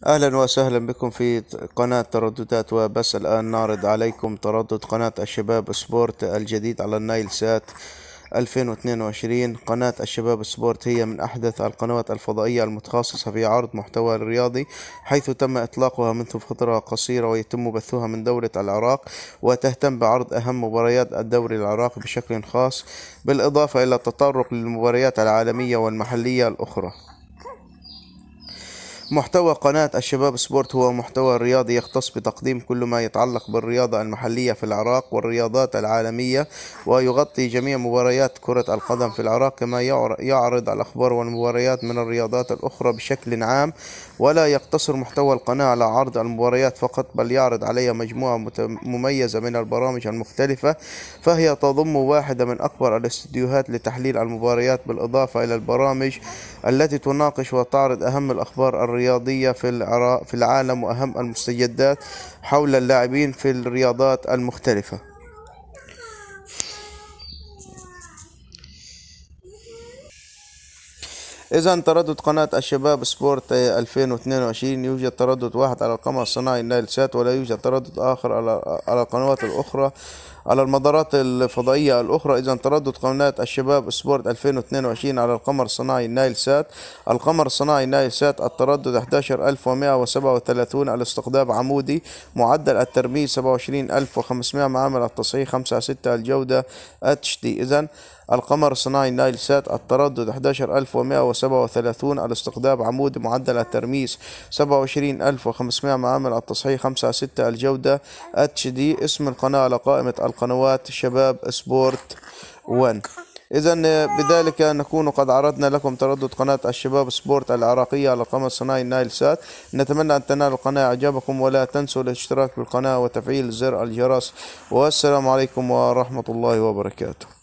أهلا وسهلا بكم في قناة ترددات وبس. الآن نعرض عليكم تردد قناة الشباب سبورت الجديد على النايل سات 2022. قناة الشباب سبورت هي من أحدث القنوات الفضائية المتخصصة في عرض محتوى الرياضي، حيث تم إطلاقها منذ فترة قصيرة ويتم بثها من دولة العراق، وتهتم بعرض أهم مباريات الدوري العراقي بشكل خاص، بالإضافة إلى التطرق للمباريات العالمية والمحلية الأخرى. محتوى قناة الشباب سبورت هو محتوى رياضي يختص بتقديم كل ما يتعلق بالرياضة المحلية في العراق والرياضات العالمية، ويغطي جميع مباريات كرة القدم في العراق، كما يعرض الأخبار والمباريات من الرياضات الأخرى بشكل عام. ولا يقتصر محتوى القناة على عرض المباريات فقط، بل يعرض عليها مجموعة مميزة من البرامج المختلفة، فهي تضم واحدة من أكبر الاستديوهات لتحليل المباريات، بالإضافة إلى البرامج التي تناقش وتعرض أهم الأخبار الرياضية في العالم وأهم المستجدات حول اللاعبين في الرياضات المختلفة. إذا تردد قناة الشباب سبورت 2022 يوجد تردد واحد على القمر الصناعي نايل سات، ولا يوجد تردد آخر على القنوات الأخرى على المدارات الفضائية الأخرى. إذا تردد قناة الشباب سبورت 2022 على القمر الصناعي نايل سات. القمر الصناعي نايل سات التردد 11137، الاستقطاب عمودي، معدل الترميز 27500، معامل التصحيح 5/6، الجودة HD. إذا القمر الصناعي نايل سات التردد 11137، الاستقطاب عمودي، معدل الترميز 27500، معامل التصحيح 5/6، الجودة HD. اسم القناة على قائمة القنوات شباب سبورت 1. إذا بذلك نكون قد عرضنا لكم تردد قناة الشباب سبورت العراقية على القمر الصناعي نايل سات. نتمنى أن تنالوا القناة إعجابكم، ولا تنسوا الاشتراك بالقناة وتفعيل زر الجرس. والسلام عليكم ورحمة الله وبركاته.